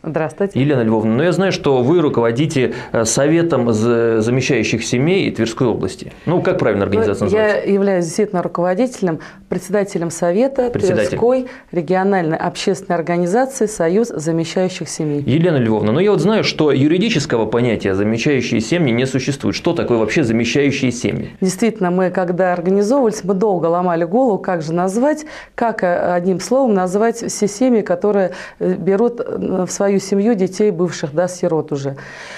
Здравствуйте. Елена Львовна, но я знаю, что вы руководите Советом замещающих семей Тверской области. Ну, как правильно организация называется? Я являюсь действительно руководителем, председателем Совета Тверской региональной общественной организации «Союз замещающих семей». Елена Львовна, я вот знаю, что юридического понятия «замещающие семьи» не существует. Что такое вообще замещающие семьи? Действительно, мы когда организовывались, мы долго ломали голову, как же назвать, как одним словом назвать все семьи, которые берут в свою семью детей бывших, сирот уже.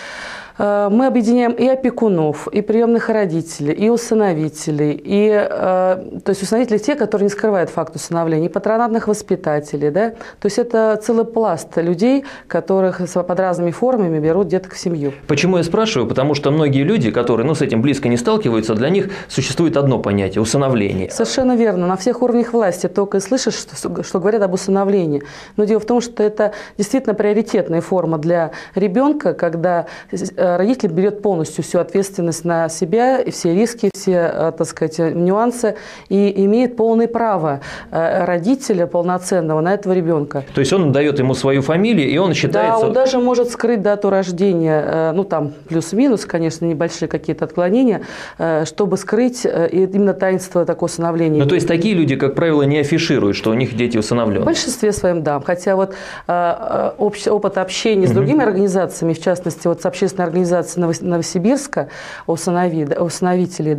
Мы объединяем и опекунов, и приемных родителей, и усыновителей, то есть усыновители те, которые не скрывают факт усыновления, и патронатных воспитателей. Да? То есть это целый пласт людей, которых под разными формами берут деток в семью. Почему я спрашиваю? Потому что многие люди, которые с этим близко не сталкиваются, для них существует одно понятие – усыновление. Совершенно верно. На всех уровнях власти только и слышишь, что говорят об усыновлении. Но дело в том, что это действительно приоритетная форма для ребенка, когда родитель берет полностью всю ответственность на себя, и все риски, все, нюансы, и имеет полное право родителя полноценного на этого ребенка. То есть он дает ему свою фамилию, и он считается… Да, он даже может скрыть дату рождения, плюс-минус, конечно, небольшие какие-то отклонения, чтобы скрыть именно таинство такого усыновления. То есть такие люди, как правило, не афишируют, что у них дети усыновлены? В большинстве своем, да. Хотя опыт общения с другими организациями, в частности, с общественной организацией Новосибирска, усыновителей,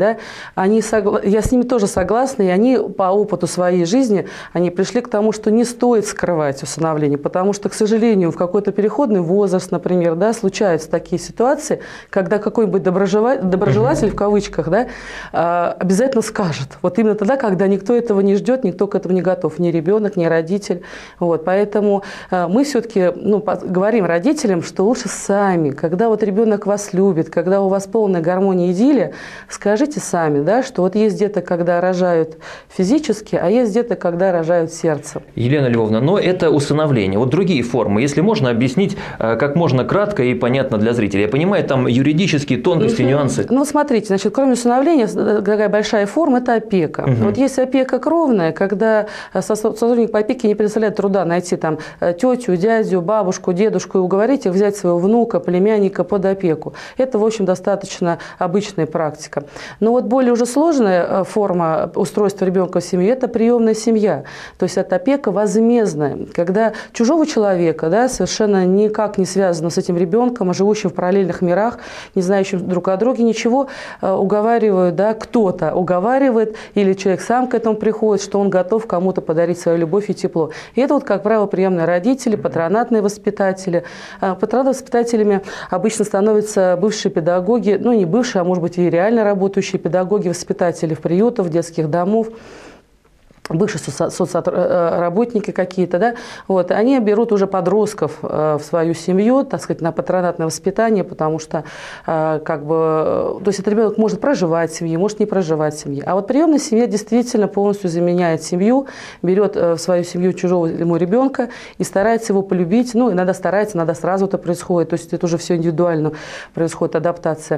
я с ними тоже согласна, и они по опыту своей жизни, они пришли к тому, что не стоит скрывать усыновление, потому что, к сожалению, в какой-то переходный возраст, например, случаются такие ситуации, когда какой-нибудь доброжелатель, в кавычках, обязательно скажет. Вот именно тогда, когда никто этого не ждет, никто к этому не готов, ни ребенок, ни родитель. Поэтому мы все-таки говорим родителям, что лучше сами, когда ребенок вас любит, когда у вас полная гармония и идиллия, скажите сами, что есть деток, когда рожают физически, а есть деток, когда рожают сердцем. Елена Львовна, но это усыновление. Другие формы, если можно объяснить как можно кратко и понятно для зрителей. Я понимаю, там юридические тонкости, нюансы. Смотрите, кроме усыновления, такая большая форма – это опека. Есть опека кровная, когда сотрудник по опеке не представляет труда найти тетю, дядю, бабушку, дедушку и уговорить их взять своего внука, племянника под опеку. Это, в общем, достаточно обычная практика. Но более уже сложная форма устройства ребенка в семью – это приемная семья. То есть это опека возмездная, когда чужого человека, совершенно никак не связано с этим ребенком, живущим в параллельных мирах, не знающим друг о друге ничего, уговаривают, кто-то уговаривает, или человек сам к этому приходит, что он готов кому-то подарить свою любовь и тепло. И это, как правило, приемные родители, патронатные воспитатели. Патронатными воспитателями обычно становятся бывшие педагоги, не бывшие, а может быть и реально работающие педагоги, воспитатели в приютах, детских домов, бывшие соцработники какие-то, они берут уже подростков в свою семью, на патронатное воспитание, потому что, то есть этот ребенок может проживать в семье, может не проживать в семье. А приемная семья действительно полностью заменяет семью, берет в свою семью чужого ему ребенка и старается его полюбить. Иногда старается, иногда сразу это происходит, то есть это уже все индивидуально происходит, адаптация.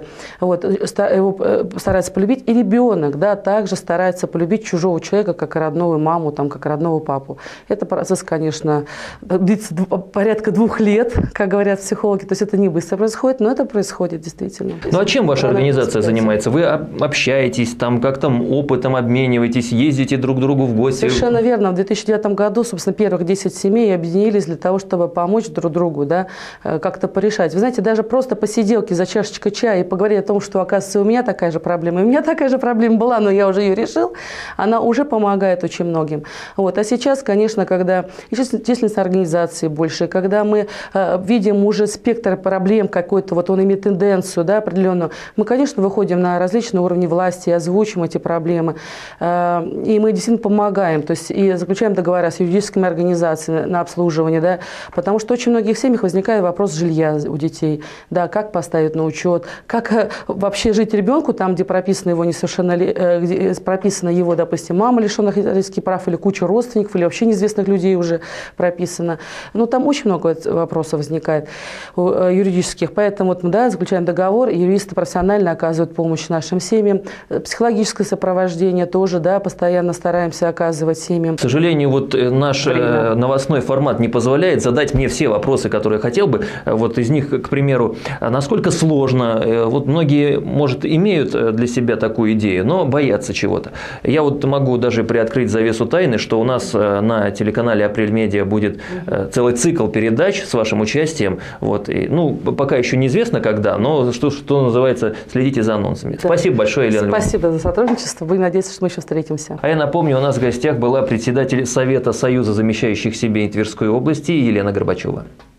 Его старается полюбить, и ребенок, также старается полюбить чужого человека, как родного маму, как родного папу. Это процесс, конечно, длится порядка 2 лет, как говорят психологи. То есть это не быстро происходит, но это происходит действительно. А чем ваша организация занимается? Вы общаетесь, как-то опытом обмениваетесь, ездите друг к другу в гости? Совершенно верно. В 2009 году, собственно, первых 10 семей объединились для того, чтобы помочь друг другу, как-то порешать. Вы знаете, даже просто посиделки за чашечкой чая и поговорить о том, что, оказывается, у меня такая же проблема. И у меня такая же проблема была, но я уже ее решил. Она уже помогает очень многим. А сейчас, конечно, когда численность организации больше, когда мы видим уже спектр проблем какой-то, он имеет тенденцию определенную, мы, конечно, выходим на различные уровни власти и озвучим эти проблемы. И мы действительно помогаем, то есть и заключаем договора с юридическими организациями на обслуживание, потому что очень многих семьях возникает вопрос жилья у детей, как поставить на учет, как вообще жить ребенку там, где прописано его несовершеннолетие, где прописана его, допустим, мама, лишенных риски прав, или куча родственников, или вообще неизвестных людей уже прописано. Но там очень много вопросов возникает юридических. Поэтому вот мы, да, заключаем договор, юристы профессионально оказывают помощь нашим семьям. Психологическое сопровождение тоже, да, постоянно стараемся оказывать семьям. К сожалению, вот наш новостной формат не позволяет задать мне все вопросы, которые я хотел бы. Вот из них, к примеру, насколько сложно, вот многие, может, имеют для себя такую идею, но боятся чего-то. Я вот могу даже приоткрыть завесу тайны, что у нас на телеканале «Апрель Медиа» будет целый цикл передач с вашим участием. Вот. И, ну, пока еще неизвестно когда, но что называется, следите за анонсами. Да. Спасибо большое, Елена. Спасибо за сотрудничество. Будем надеяться, что мы еще встретимся. А я напомню, у нас в гостях была председатель Совета Союза замещающих себе Тверской области Елена Горбачева.